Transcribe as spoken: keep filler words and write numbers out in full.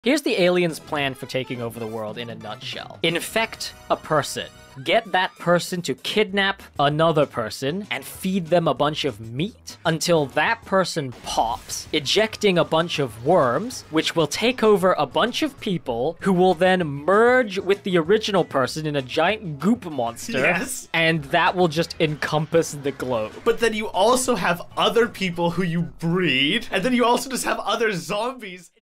Here's the aliens' plan for taking over the world in a nutshell. Infect a person. Get that person to kidnap another person and feed them a bunch of meat until that person pops, ejecting a bunch of worms, which will take over a bunch of people who will then merge with the original person in a giant goop monster. Yes. And that will just encompass the globe. But then you also have other people who you breed, and then you also just have other zombies.